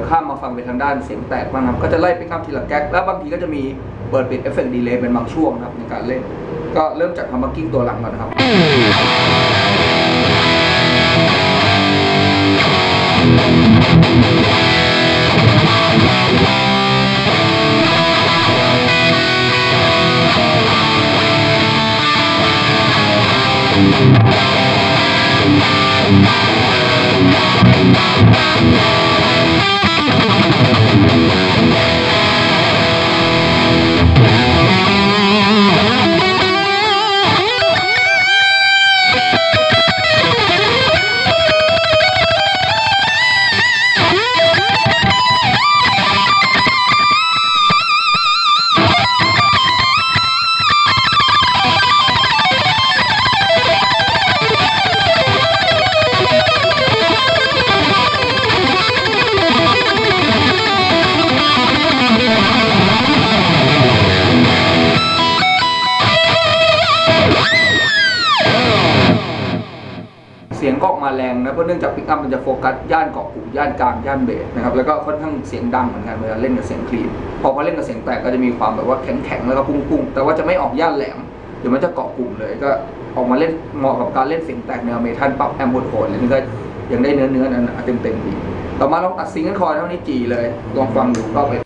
ข้ามมาฟังไปทางด้านเสียงแตกบ้างครับก็จะไล่ปิกอัพทีละแก๊กแล้วบางทีก็จะมีเปิดปิดเอฟเฟกต์ดีเลย์เป็นบางช่วงครับในการเล่นก็เริ่มจากฮัมบักกิ้งตัวหลังก่อนนะครับเสียงก็ออกมาแรงนะเพราะเนื่องจากปิกอัพมันจะโฟกัสย่านเกาะกลุ่มย่านกลางย่านเบสนะครับแล้วก็ค่อนข้างเสียงดังเหมือนกันเวลาเล่นกับเสียงคลีนพอมาเล่นกับเสียงแตกก็จะมีความแบบว่าแข็งแล้วก็พุ่งแต่ว่าจะไม่ออกย่านแหลมเดี๋ยวมันจะเกาะกลุ่มเลยก็ออกมาเล่นเหมาะกับการเล่นเสียงแตกแนวเมทัลปรับแอมโบโทนเลยนี่ก็ยังได้เนื้อนั้นเต็มดีต่อมาลองตัดซิงเกิลคอร์ดเท่านี้จีเลยลองฟังดูก็ไป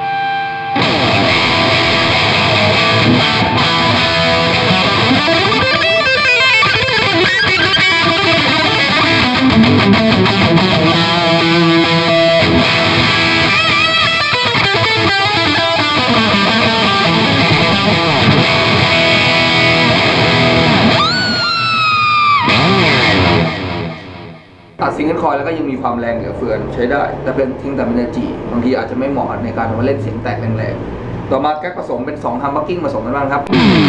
ตัดซิงเกิลคอยแล้วก็ยังมีความแรงเหลือเฟือใช้ได้แต่เป็นทิ้งแต่มันจะจีบางทีอาจจะไม่เหมาะในการมาเล่นเสียงแตกแรงๆต่อมาแก๊กผสมเป็น2ฮัมบักกิ้งผสมกันบ้างครับ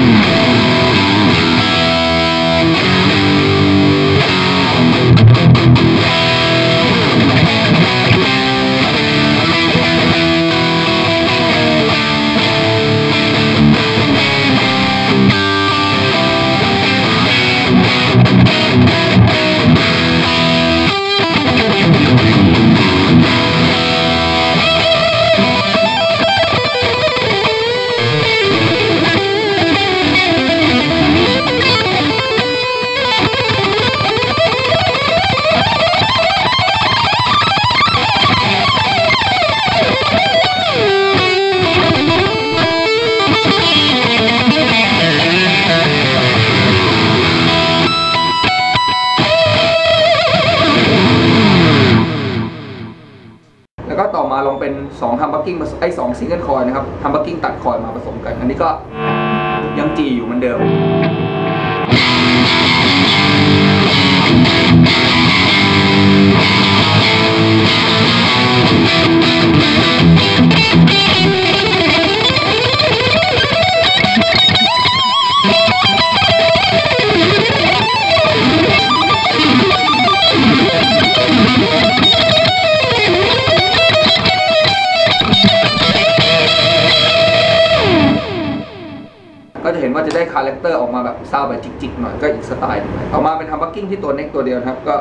แล้วก็ต่อมาลองเป็น2ฮัมบักกิ้ง2ซิงเกิลคอยนะครับฮัมบักกิ้งตัดคอยมาผสมกันอันนี้ก็ยังจีอยู่เหมือนเดิมก็จะเห็นว่าจะได้คาแรคเตอร์ออกมาแบบซาวแบบจิกๆหน่อยก็อีกสไตล์นึงต่อมาเป็นฮัมบักกิ้งที่ตัวเน็กตัวเดียวครับก็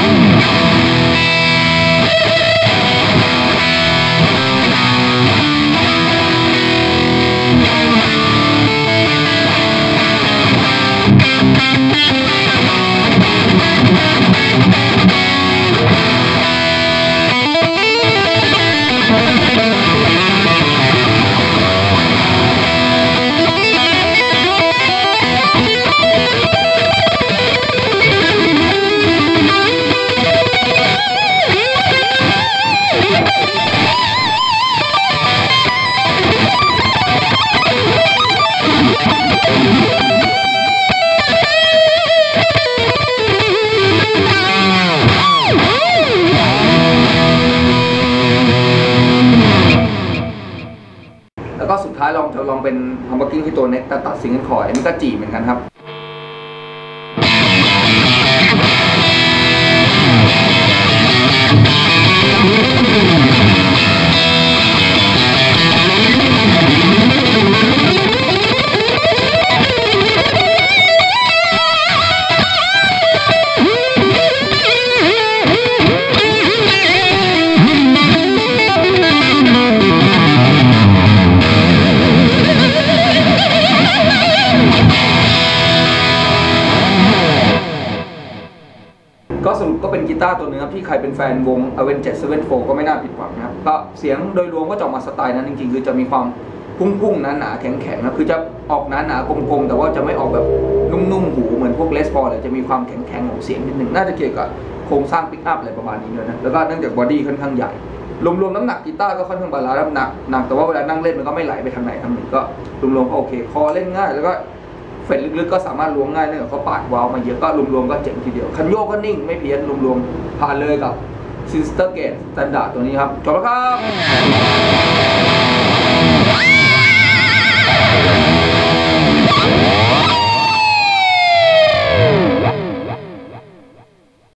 แล้วก็สุดท้ายลองเป็นฮัมบักกิ้งที่ตัวเน็กตัดซิงเกิลคอยอันนี้ก็จีเหมือนกันครับสรุปก็เป็นกีตาร์ตัวนึงครับที่ใครเป็นแฟนวง Avenged Sevenfold ก็ไม่น่าผิดหวังนะครับก็เสียงโดยรวมก็จะออกมาสไตล์นั้นจริงๆคือจะมีความพุ่งๆหนาๆแข็งๆนะคือจะออกหนาๆกลมๆแต่ว่าจะไม่ออกแบบนุ่มๆหูเหมือนพวกเลสพอลเลยจะมีความแข็งๆของเสียงนิดนึงน่าจะเกี่ยวกับโครงสร้างปิกอัพอะไรประมาณนี้ด้วยนะแล้วก็เนื่องจากบอดี้ค่อนข้างใหญ่รวมๆน้ำหนักกีตาร์ก็ค่อนข้างบาลานซ์หนักแต่ว่าเวลานั่งเล่นมันก็ไม่ไหลไปทางไหนทางหนึ่งก็รวมๆก็โอเคคอเล่นง่ายแล้วก็เฟดลึกๆก็สามารถล้วงง่ายเนื่องจากเขาปาดวาล์วมาเยอะก็รวมๆก็เจ๋งทีเดียวคันโยกก็นิ่งไม่เพี้ยนรวมๆผ่านเลยกับซินสเตอร์เกตสแตนดาร์ดตัวนี้ครับจบแล้วครับ